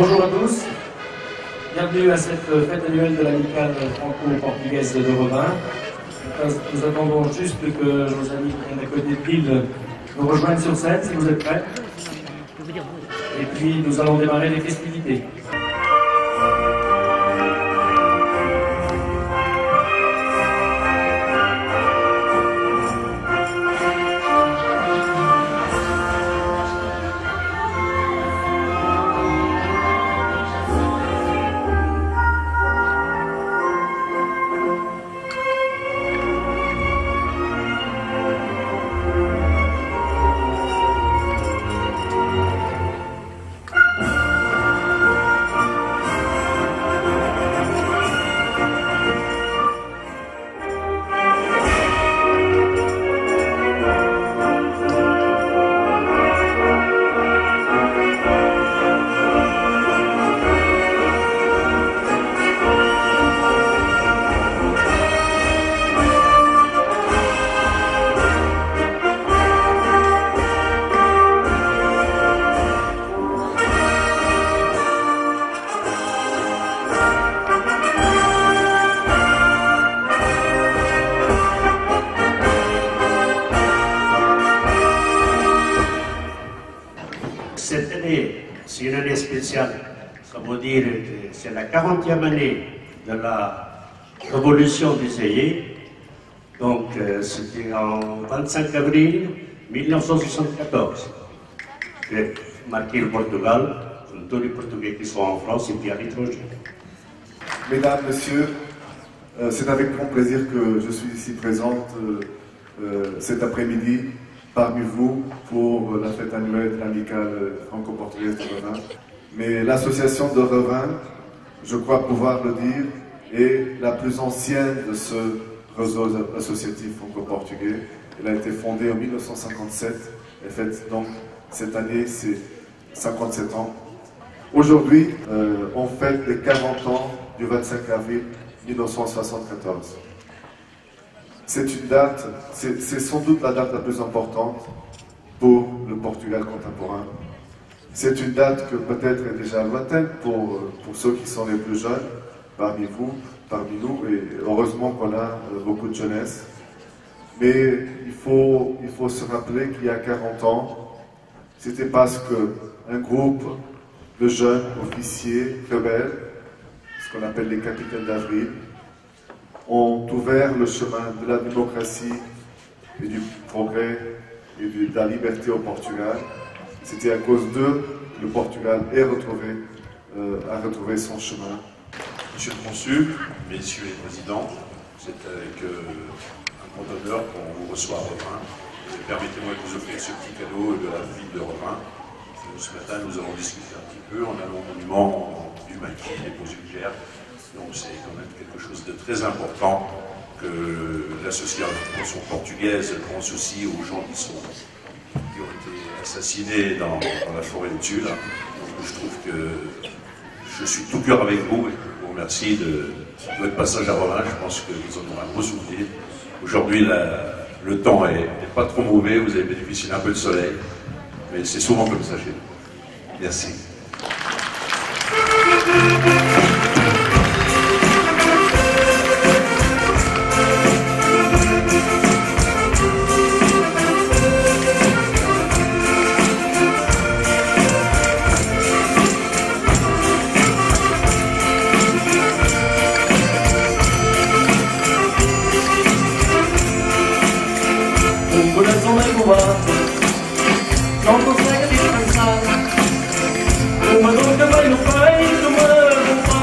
Bonjour à tous, bienvenue à cette fête annuelle de l'amicale franco-portugaise de Revin. Nous attendons juste que nos amis qui viennent d'à côté de l'île nous rejoignent sur scène, si vous êtes prêts. Et puis nous allons démarrer les festivités. Cette année, c'est une année spéciale. Ça veut dire que c'est la 40e année de la révolution du Zaïre. Donc, c'était en 25 avril 1974 que marqué le Portugal, tous les Portugais qui sont en France et puis à l'étranger. Mesdames, Messieurs, c'est avec grand plaisir que je suis ici présente cet après-midi parmi vous pour la fête annuelle de l'amicale franco-portugaise de Revin. Mais l'association de Revin, je crois pouvoir le dire, est la plus ancienne de ce réseau associatif franco-portugais. Elle a été fondée en 1957 et fête donc cette année c'est 57 ans. Aujourd'hui, on fête les 40 ans du 25 avril 1974. C'est une date, c'est sans doute la date la plus importante pour le Portugal contemporain. C'est une date que peut-être est déjà lointaine pour ceux qui sont les plus jeunes parmi vous, parmi nous, et heureusement qu'on a beaucoup de jeunesse. Mais il faut se rappeler qu'il y a 40 ans, c'était parce qu'un groupe de jeunes officiers rebelles, ce qu'on appelle les capitaines d'avril, ont ouvert le chemin de la démocratie et du progrès et de la liberté au Portugal. C'était à cause d'eux que le Portugal a retrouvé son chemin. Monsieur le Consul, Messieurs les Présidents, c'est avec un grand honneur qu'on vous reçoit à Revin. Permettez-moi de vous offrir ce petit cadeau de la ville de Revin. Ce matin, nous avons discuté un petit peu en allant au monument du maquis des Beaux-Ulgères. Donc c'est quand même quelque chose de très important que l'association portugaise pense aussi aux gens qui ont été assassinés dans la forêt de Tulle. Donc je trouve que je suis tout cœur avec vous et je vous remercie de votre passage à Revin. Je pense que vous en aurez un beau souvenir. Aujourd'hui, le temps n'est pas trop mauvais, vous avez bénéficié d'un peu de soleil, mais c'est souvent comme ça chez nous. Merci. Não consegue descansar. Uma dor que vai no peito me bombar.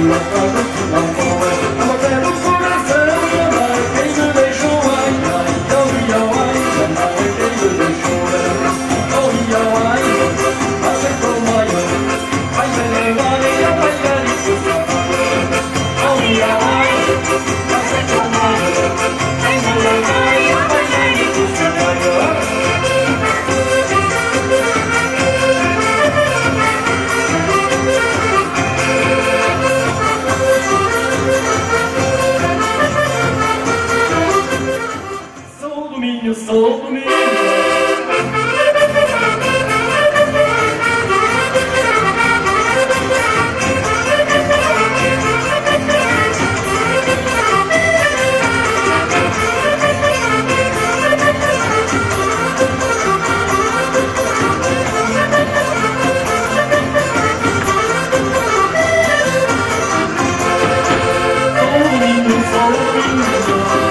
Sol,